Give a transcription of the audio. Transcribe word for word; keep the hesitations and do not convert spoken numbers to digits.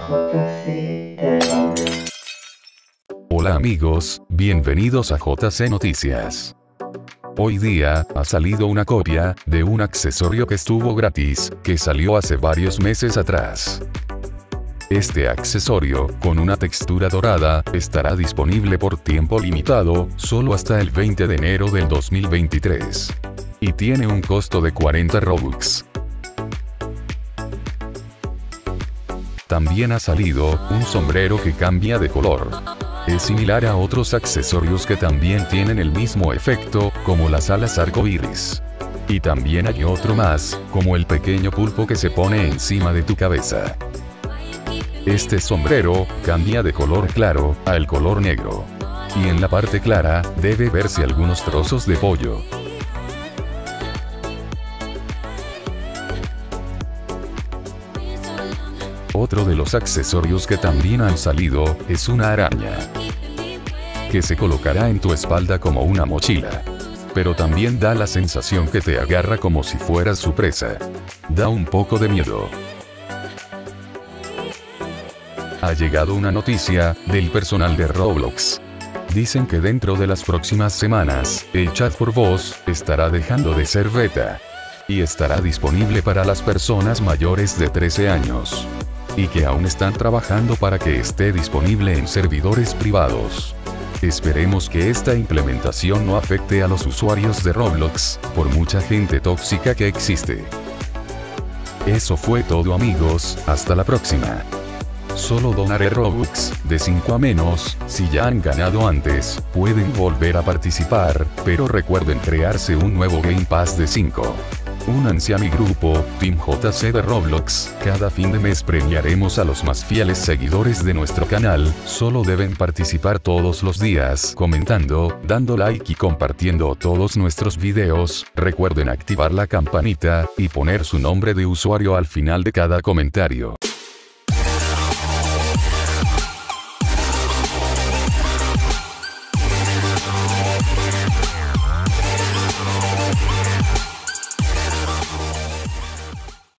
J C de Roblox. Hola amigos, bienvenidos a J C Noticias. Hoy día, ha salido una copia, de un accesorio que estuvo gratis, que salió hace varios meses atrás. Este accesorio, con una textura dorada, estará disponible por tiempo limitado, solo hasta el veinte de enero del dos mil veintitrés. Y tiene un costo de cuarenta Robux. También ha salido, un sombrero que cambia de color. Es similar a otros accesorios que también tienen el mismo efecto, como las alas arcoíris. Y también hay otro más, como el pequeño pulpo que se pone encima de tu cabeza. Este sombrero, cambia de color claro, al color negro. Y en la parte clara, debe verse algunos trozos de pollo. Otro de los accesorios que también han salido, es una araña. Que se colocará en tu espalda como una mochila. Pero también da la sensación que te agarra como si fueras su presa. Da un poco de miedo. Ha llegado una noticia, del personal de Roblox. Dicen que dentro de las próximas semanas, el chat por voz, estará dejando de ser beta. Y estará disponible para las personas mayores de trece años. Y que aún están trabajando para que esté disponible en servidores privados. Esperemos que esta implementación no afecte a los usuarios de Roblox, por mucha gente tóxica que existe. Eso fue todo amigos, hasta la próxima. Solo donaré Robux, de cinco a menos, si ya han ganado antes, pueden volver a participar, pero recuerden crearse un nuevo Game Pass de cinco. Únanse a mi grupo, Team J C de Roblox, cada fin de mes premiaremos a los más fieles seguidores de nuestro canal, solo deben participar todos los días, comentando, dando like y compartiendo todos nuestros videos, recuerden activar la campanita, y poner su nombre de usuario al final de cada comentario.